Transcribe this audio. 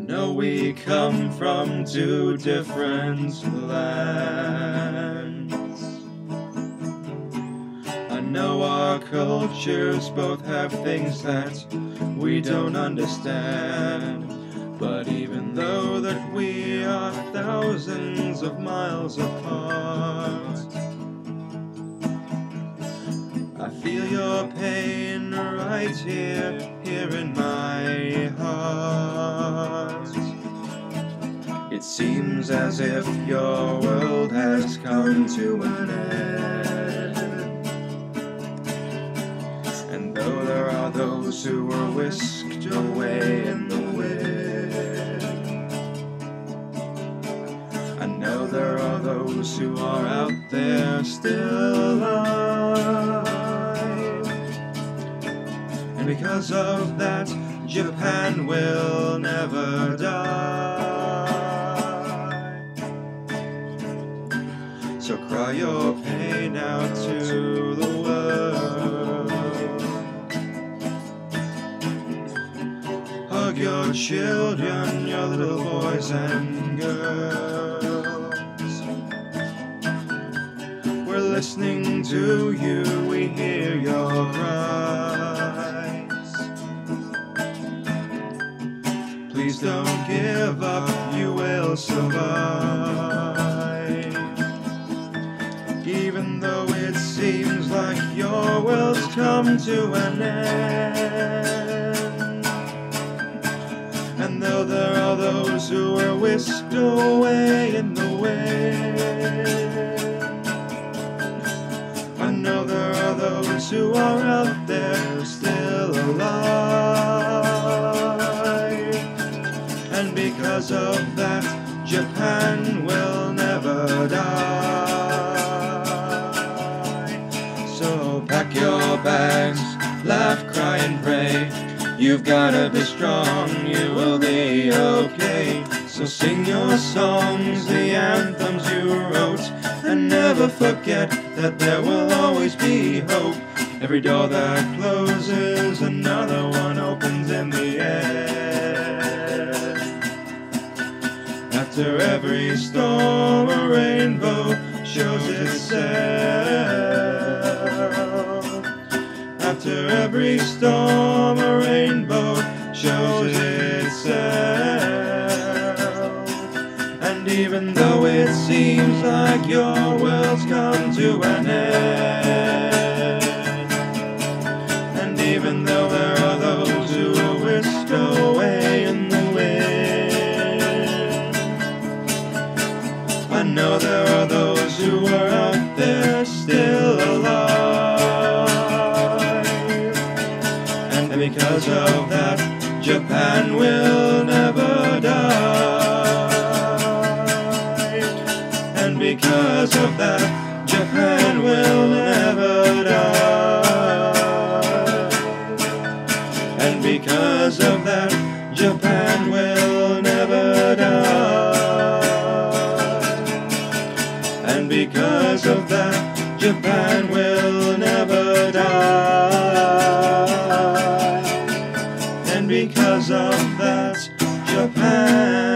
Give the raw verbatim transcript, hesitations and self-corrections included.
know we come from two different lands. I know our cultures both have things that we don't understand. But even though that we are thousands of miles apart, I feel your pain right here, here in my heart. It seems as if your world has come to an end. And though there are those who were whisked away in the wind, I know there are those who are out there still alive. And because of that, Japan will never die. So cry your pain out to the world. Hug your children, your little boys and girls. We're listening to you, we hear your cries. Please don't give up, you will survive. Even though it seems like your world's come to an end, and though there are those who are whisked away in the wind, I know there are those who are out there still alive. And because of that, Japan will never die. So pack your bags, laugh, cry and pray. You've gotta be strong, you will be okay. So sing your songs, the anthems you wrote, and never forget that there will always be hope. Every door that closes, another one opens in the air. After every storm, a rainbow shows itself. After every storm, a rainbow shows itself. And even though it seems like your world's come to an end, and even though there are those who are whisked away in the wind, I know there are those who are out there still alive. And because of that, Japan will never die. And because of that, Japan will never die. And because of that, Japan will never die. And because of that, Japan will never die. And because of that, Japan